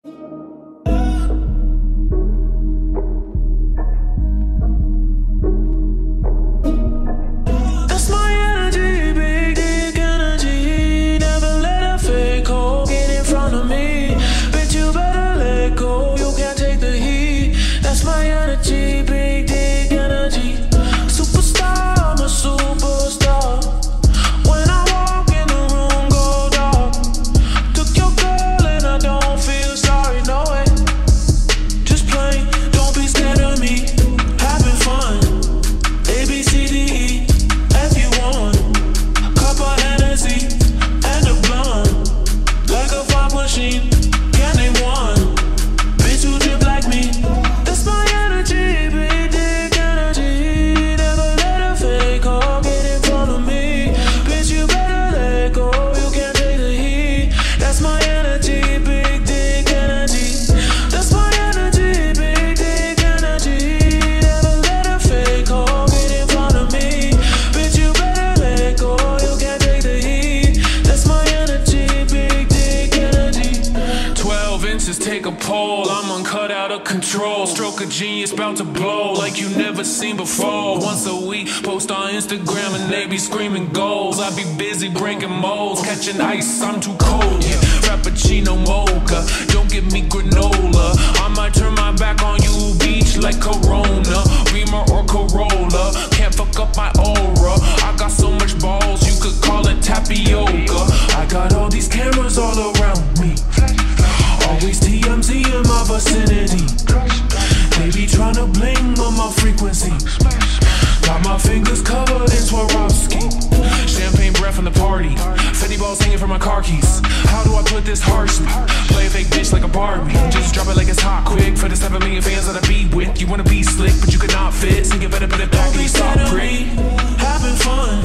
Take a poll, I'm uncut out of control. Stroke of genius, bout to blow like you never seen before. Once a week, post on Instagram and they be screaming goals. I be busy breaking molds, catching ice, I'm too cold. Yeah, Frappuccino mocha, don't give me granola. I might turn my back on you, beach like Corona, Beamer or Corolla. Can't fuck up my aura. I got so much balls, you could call it tapioca. I got all these cameras all around me. Always TMZ in my vicinity. They be tryna bling on my frequency. Got my fingers covered in Swarovski. Champagne breath from the party. Fendi balls hanging from my car keys. How do I put this harshly? Play a fake bitch like a Barbie. Just drop it like it's hot quick. For the 7 million fans that I be with. You wanna be slick, but you cannot fit. So you better put it back in your sock prick. Having fun.